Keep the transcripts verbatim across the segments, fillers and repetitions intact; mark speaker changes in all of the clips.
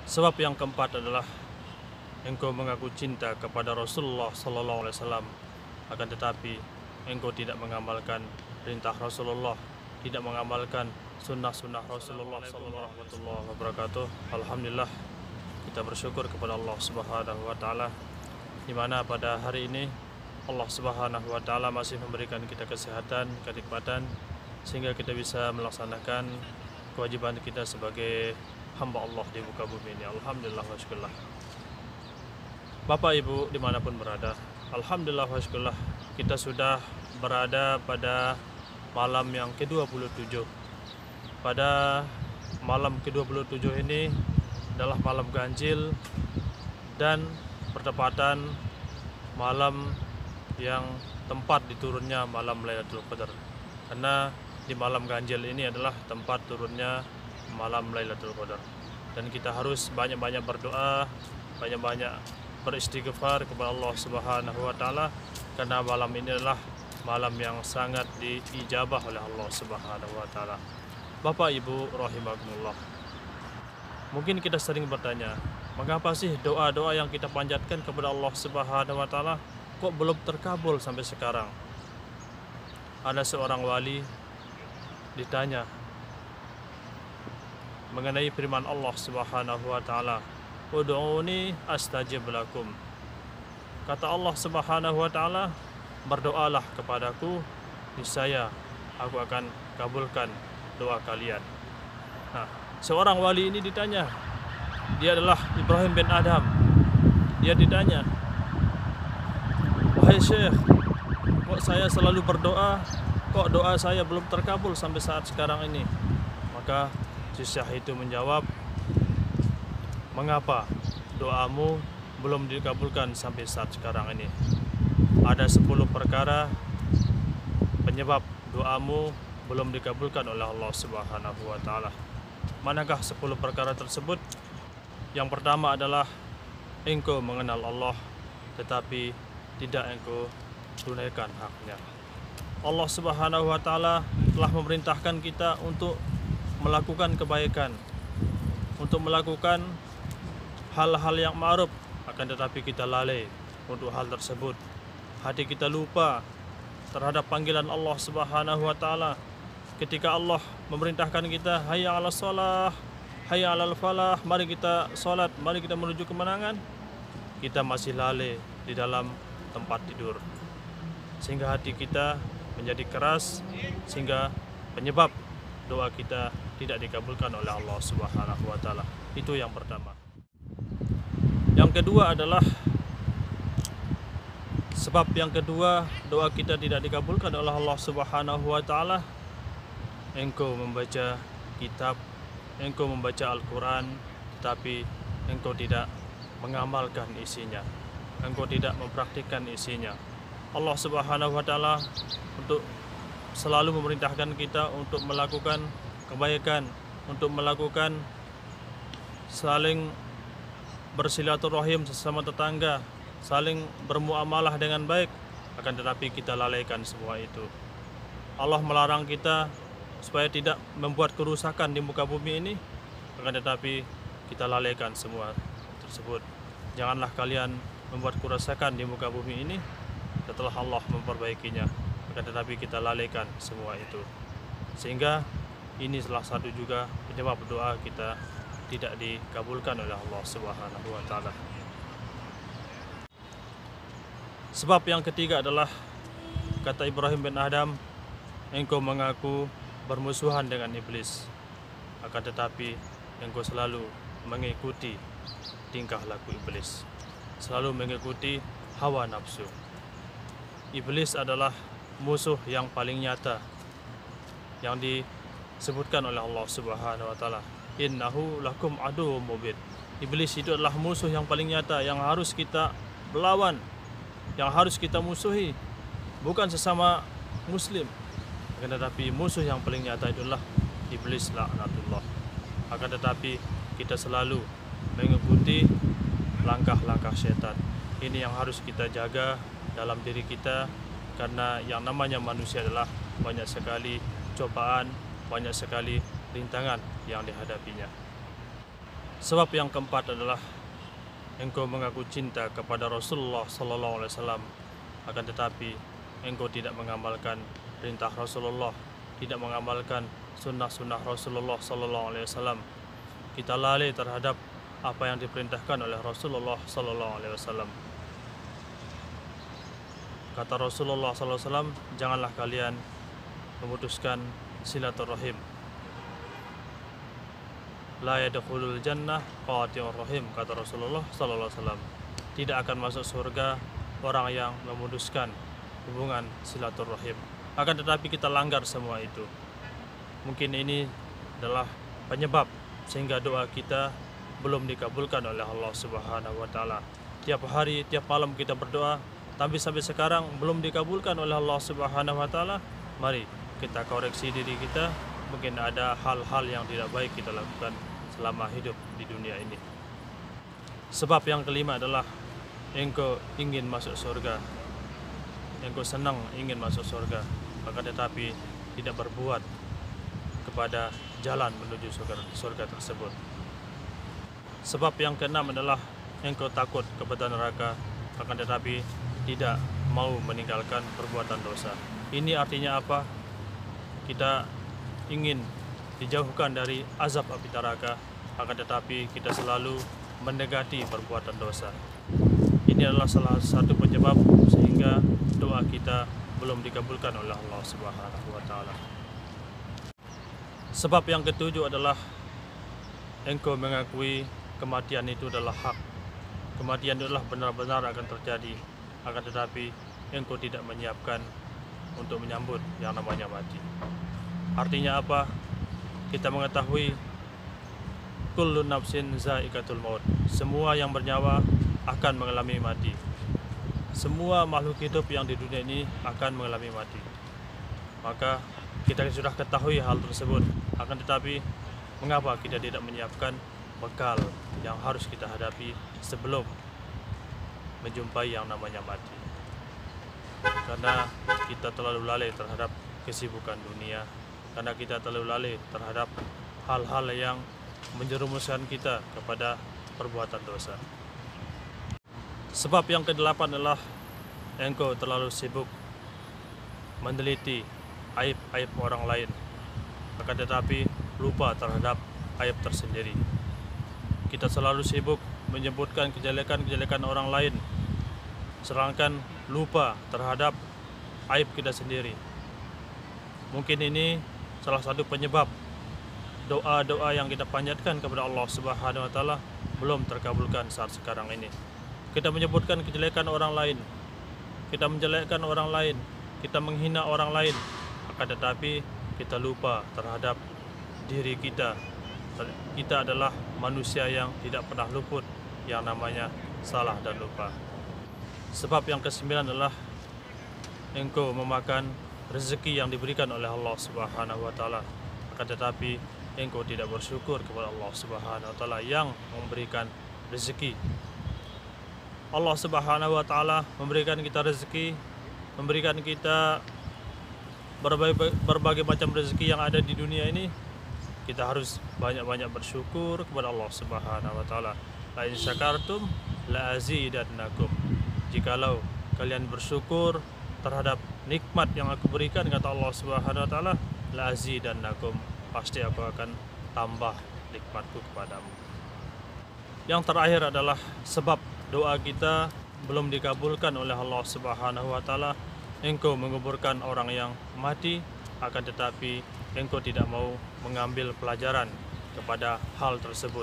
Speaker 1: Sebab yang keempat adalah engkau mengaku cinta kepada Rasulullah Sallallahu Alaihi Wasallam, akan tetapi engkau tidak mengamalkan perintah Rasulullah, tidak mengamalkan sunnah-sunnah Rasulullah Sallallahu Alaihi Wasallam. Alhamdulillah, kita bersyukur kepada Allah Subhanahu Wa Taala, di mana pada hari ini Allah Subhanahu Wa Taala masih memberikan kita kesehatan, kenikmatan, sehingga kita bisa melaksanakan kewajiban kita sebagai hamba Allah di muka bumi ini. Alhamdulillah wa syukurlah. Bapak Ibu dimanapun berada, alhamdulillah wa syukurlah, kita sudah berada pada malam yang ke dua puluh tujuh. Pada malam ke dua puluh tujuh ini adalah malam ganjil dan bertepatan malam yang tempat diturunnya malam Lailatul Qadar. Karena di malam ganjil ini adalah tempat turunnya malam Lailatul Qadar. Dan kita harus banyak-banyak berdoa, banyak-banyak beristighfar kepada Allah Subhanahu Wa Taala, karena malam ini adalah malam yang sangat diijabah oleh Allah Subhanahu Wa Taala. Bapak Ibu rahimakumullah, mungkin kita sering bertanya, mengapa sih doa-doa yang kita panjatkan kepada Allah Subhanahu Wa Taala kok belum terkabul sampai sekarang? Ada seorang wali ditanya mengenai firman Allah Subhanahu Wa Taala, ud'uni astajib lakum. Kata Allah Subhanahu Wa Taala, berdoalah kepadaku, niscaya aku akan kabulkan doa kalian. Nah, seorang wali ini ditanya, dia adalah Ibrahim bin Adham. Dia ditanya, wahai Syekh, kok saya selalu berdoa, kok doa saya belum terkabul sampai saat sekarang ini? Maka si Syekh itu menjawab, mengapa doamu belum dikabulkan sampai saat sekarang ini? Ada sepuluh perkara penyebab doamu belum dikabulkan oleh Allah Subhanahu Wa Taala. Manakah sepuluh perkara tersebut? Yang pertama adalah engkau mengenal Allah tetapi tidak engkau tunaikan haknya. Allah Subhanahu Wa Taala telah memerintahkan kita untuk melakukan kebaikan, untuk melakukan hal-hal yang ma'ruf, akan tetapi kita lalai untuk hal tersebut. Hati kita lupa terhadap panggilan Allah Subhanahu Wa Taala. Ketika Allah memerintahkan kita, hayya 'alas shalah, hayya 'alal falah, mari kita salat, mari kita menuju kemenangan, kita masih lalai di dalam tempat tidur, sehingga hati kita menjadi keras, sehingga penyebab doa kita tidak dikabulkan oleh Allah Subhanahu Wa Taala. Itu yang pertama. Yang kedua adalah sebab yang kedua doa kita tidak dikabulkan oleh Allah Subhanahu Wa Taala, engkau membaca kitab, engkau membaca Al-Quran, tetapi engkau tidak mengamalkan isinya, engkau tidak mempraktikkan isinya. Allah Subhanahu Wa Taala untuk selalu memerintahkan kita untuk melakukan kebaikan, untuk melakukan saling bersilaturahim sesama tetangga, saling bermuamalah dengan baik, akan tetapi kita lalaikan semua itu. Allah melarang kita supaya tidak membuat kerusakan di muka bumi ini, akan tetapi kita lalaikan semua tersebut. Janganlah kalian membuat kerusakan di muka bumi ini setelah Allah memperbaikinya, akan tetapi kita lalaikan semua itu. Sehingga ini salah satu juga penyebab doa kita tidak dikabulkan oleh Allah Subhanahu Wa Taala. Sebab yang ketiga adalah kata Ibrahim bin Adham, engkau mengaku bermusuhan dengan iblis, akan tetapi engkau selalu mengikuti tingkah laku iblis, selalu mengikuti hawa nafsu. Iblis adalah musuh yang paling nyata yang disebutkan oleh Allah Subhanahu Wa Taala, innahu lakum aduwwum mubin. Iblis itu adalah musuh yang paling nyata yang harus kita melawan, yang harus kita musuhi, bukan sesama muslim, akan tetapi musuh yang paling nyata itulah iblis laknatullah. Akan tetapi kita selalu mengikuti langkah-langkah setan. Ini yang harus kita jaga dalam diri kita, karena yang namanya manusia adalah banyak sekali cobaan, banyak sekali rintangan yang dihadapinya. Sebab yang keempat adalah engkau mengaku cinta kepada Rasulullah Sallallahu Alaihi Wasallam, akan tetapi engkau tidak mengamalkan perintah Rasulullah, tidak mengamalkan sunnah-sunnah Rasulullah Sallallahu Alaihi Wasallam. Kita lalai terhadap apa yang diperintahkan oleh Rasulullah Sallallahu Alaihi Wasallam. Kata Rasulullah Sallallahu Alaihi Wasallam, janganlah kalian memutuskan silaturahim. La yadkhulul jannah qati'ur rahim, kata Rasulullah sallallahu alaihi wasallam. Tidak akan masuk surga orang yang memutuskan hubungan silaturahim. Akan tetapi kita langgar semua itu. Mungkin ini adalah penyebab sehingga doa kita belum dikabulkan oleh Allah Subhanahu wa taala. Tiap hari, tiap malam kita berdoa, tapi sampai sekarang belum dikabulkan oleh Allah Subhanahu wa taala. Mari kita koreksi diri kita. Mungkin ada hal-hal yang tidak baik kita lakukan selama hidup di dunia ini. Sebab yang kelima adalah engkau ingin masuk surga, engkau senang ingin masuk surga, akan tetapi tidak berbuat kepada jalan menuju surga, surga tersebut. Sebab yang keenam adalah engkau takut kepada neraka, akan tetapi tidak mau meninggalkan perbuatan dosa. Ini artinya apa? Kita ingin dijauhkan dari azab api neraka, akan tetapi kita selalu mendekati perbuatan dosa. Ini adalah salah satu penyebab sehingga doa kita belum dikabulkan oleh Allah Subhanahu wa taala. Sebab yang ketujuh adalah engkau mengakui kematian itu adalah hak. Kematian itu adalah benar-benar akan terjadi, akan tetapi engkau tidak menyiapkan untuk menyambut yang namanya mati. Artinya apa? Kita mengetahui kullu nafsin za'iqatul maut. Semua yang bernyawa akan mengalami mati. Semua makhluk hidup yang di dunia ini akan mengalami mati. Maka kita sudah ketahui hal tersebut. Akan tetapi mengapa kita tidak menyiapkan bekal yang harus kita hadapi sebelum menjumpai yang namanya mati? Karena kita terlalu lalai terhadap kesibukan dunia, karena kita terlalu lalai terhadap hal-hal yang menjerumuskan kita kepada perbuatan dosa. Sebab yang kedelapan adalah engkau terlalu sibuk meneliti aib-aib orang lain, akan tetapi lupa terhadap aib tersendiri. Kita selalu sibuk menyebutkan kejelekan-kejelekan orang lain, sedangkan lupa terhadap aib kita sendiri. Mungkin ini salah satu penyebab doa-doa yang kita panjatkan kepada Allah Subhanahu wa taala belum terkabulkan saat sekarang ini. Kita menyebutkan kejelekan orang lain, kita menjelekkan orang lain, kita menghina orang lain, akan tetapi kita lupa terhadap diri kita. Kita adalah manusia yang tidak pernah luput yang namanya salah dan lupa. Sebab yang kesembilan adalah engkau memakan rezeki yang diberikan oleh Allah Subhanahu wa taala, akan tetapi engkau tidak bersyukur kepada Allah Subhanahu wa taala yang memberikan rezeki. Allah Subhanahu wa taala memberikan kita rezeki, memberikan kita berbagai, berbagai macam rezeki yang ada di dunia ini. Kita harus banyak-banyak bersyukur kepada Allah Subhanahu wa taala. La in syakartum la azidannakum. Jikalau kalian bersyukur terhadap nikmat yang aku berikan, kata Allah Subhanahu wa taala, la azidannakum, pasti aku akan tambah nikmatku kepadamu. Yang terakhir adalah sebab doa kita belum dikabulkan oleh Allah Subhanahu wa taala, engkau menguburkan orang yang mati, akan tetapi engkau tidak mau mengambil pelajaran kepada hal tersebut.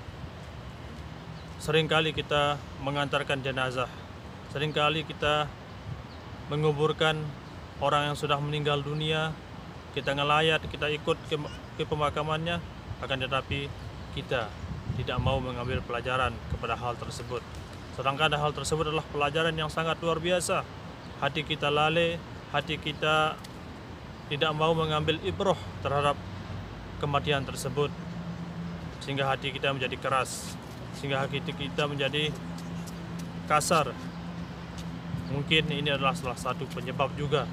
Speaker 1: Seringkali kita mengantarkan jenazah, seringkali kita menguburkan orang yang sudah meninggal dunia, kita ngelayat, kita ikut ke, ke pemakamannya, akan tetapi kita tidak mau mengambil pelajaran kepada hal tersebut. Sedangkan hal tersebut adalah pelajaran yang sangat luar biasa. Hati kita lalai, hati kita tidak mau mengambil ibrah terhadap kematian tersebut, sehingga hati kita menjadi keras, sehingga hati kita menjadi kasar. Mungkin ini adalah salah satu penyebab juga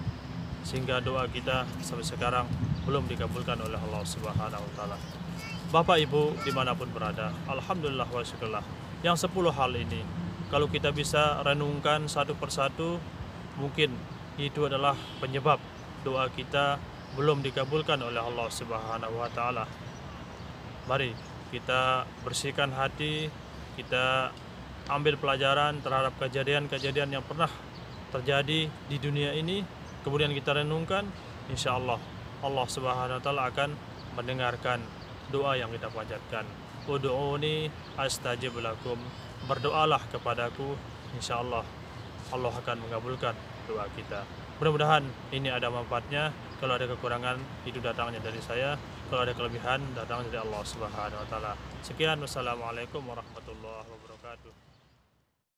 Speaker 1: sehingga doa kita sampai sekarang belum dikabulkan oleh Allah Subhanahu wa taala. Bapak Ibu dimanapun berada, alhamdulillah wa syukurlah. Yang sepuluh hal ini, kalau kita bisa renungkan satu persatu, mungkin itu adalah penyebab doa kita belum dikabulkan oleh Allah Subhanahu wa Ta'ala. Mari kita bersihkan hati, kita ambil pelajaran terhadap kejadian-kejadian yang pernah terjadi di dunia ini, kemudian kita renungkan, insya Allah Allah Subhanahu wa Ta'ala akan mendengarkan doa yang kita panjatkan. Ud'uni astajib lakum, berdoalah kepadaku, insya Allah Allah akan mengabulkan doa kita. Mudah-mudahan ini ada manfaatnya. Kalau ada kekurangan, itu datangnya dari saya. Kalau ada kelebihan, datangnya dari Allah Subhanahu wa Ta'ala. Sekian, wassalamualaikum warahmatullahi wabarakatuh.